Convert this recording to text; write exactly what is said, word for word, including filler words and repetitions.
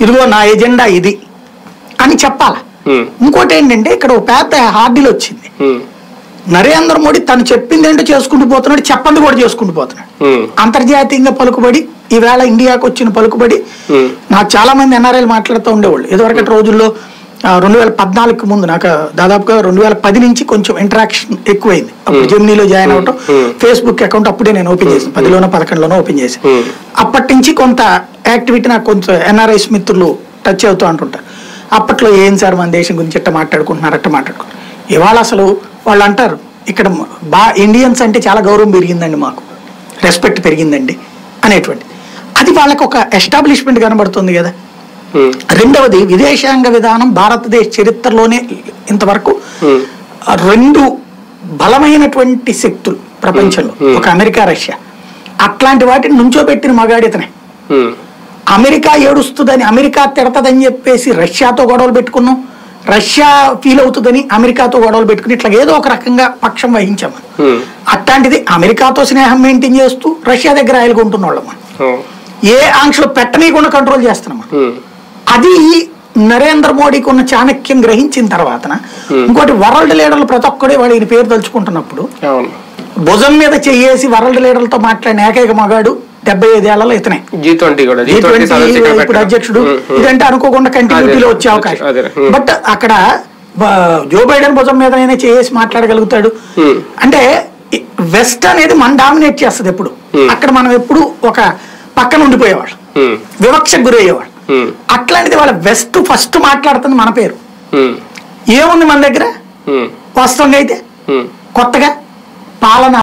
ఇదిగో నా ఎజెండా ఇది అని చెప్పాలి. ఇంకోటి ఏంటంటే ఇక్కడ ఒక పెద్ద హార్డిల్ వచ్చింది. నరేంద్ర మోడీ తను చెప్పింది ఏంటో చేసుకుంటూ పోతున్నాడు, చెప్పండి కూడా చేసుకుంటూ పోతున్నాడు. అంతర్జాతీయంగా పలుకుబడి ఈవేళ ఇండియాకు వచ్చిన పలుకుబడి నాకు చాలా మంది ఎన్ఆర్ఐలు మాట్లాడుతూ ఉండేవాళ్ళు. ఇదివరకటి రోజుల్లో రెండు వేల పద్నాలుగుకి ముందు నాకు దాదాపుగా రెండు వేల పది నుంచి కొంచెం ఇంటరాక్షన్ ఎక్కువైంది. అప్పుడు జెమినీలో జాయిన్ అవటం, ఫేస్బుక్ అకౌంట్ అప్పుడే నేను ఓపెన్ చేసాను, పదిలోనో పదకొండులోనో ఓపెన్ చేశాను. అప్పటి నుంచి కొంత యాక్టివిటీ నాకు కొంచెం ఎన్ఆర్ఐస్ మిత్రులు టచ్ అవుతూ అంటుంటారు. అప్పట్లో ఏం సార్ మన దేశం గురించి ఎట్ట మాట్లాడుకుంటున్నారు అట్ట మాట్లాడుకుంటారు. ఇవాళ అసలు వాళ్ళు అంటారు ఇక్కడ బా ఇండియన్స్ అంటే చాలా గౌరవం పెరిగిందండి, మాకు రెస్పెక్ట్ పెరిగిందండి అనేటువంటి అది వాళ్ళకు ఒక ఎస్టాబ్లిష్మెంట్ కనబడుతుంది కదా. రెండవది విదేశాంగ విధానం భారతదేశ చరిత్రలోనే ఇంతవరకు రెండు బలమైనటువంటి శక్తులు ప్రపంచంలో, ఒక అమెరికా రష్యా, అట్లాంటి వాటిని నుంచోబెట్టిన మగాడితనే. అమెరికా ఏడుస్తుందని అమెరికా తిడతదని చెప్పేసి రష్యాతో గొడవలు పెట్టుకున్నాం, రష్యా ఫీల్ అవుతుందని అమెరికాతో గొడవలు పెట్టుకుని ఇట్లా ఏదో ఒక రకంగా పక్షం వహించాము. అట్లాంటిది అమెరికాతో స్నేహం మెయింటైన్ చేస్తూ రష్యా దగ్గర ఆయలుకుంటున్న వాళ్ళం మనం, ఏ ఆంక్షలు పెట్టనీయకుండా కంట్రోల్ చేస్తున్నాం. అది నరేంద్ర మోడీకి ఉన్న చాణక్యం గ్రహించిన తర్వాత ఇంకోటి వరల్డ్ లీడర్లు ప్రతి ఒక్కడే వాడు ఈయన పేరు తలుచుకుంటున్నప్పుడు భుజం మీద చేసి వరల్డ్ లీడర్లతో మాట్లాడిన ఏకైక మగాడు డెబ్బై ఐదేళ్లలో ఇతనే. ఇప్పుడు అధ్యక్షుడు ఇదంటే అనుకోకుండా కంటిన్యూటీలో వచ్చే అవకాశం. బట్ అక్కడ జో బైడెన్ భుజం మీదనైనా చేసి మాట్లాడగలుగుతాడు. అంటే వెస్ట్ అనేది మనం డామినేట్ చేస్తుంది ఎప్పుడు. అక్కడ మనం ఎప్పుడు ఒక పక్కన ఉండిపోయేవాళ్ళు, వివక్షకు గురయ్యేవాళ్ళు. అట్లాంటిది వాళ్ళ వెస్ట్ ఫస్ట్ మాట్లాడుతుంది మన పేరు. ఏముంది మన దగ్గర వాస్తవంగా అయితే కొత్తగా పాలన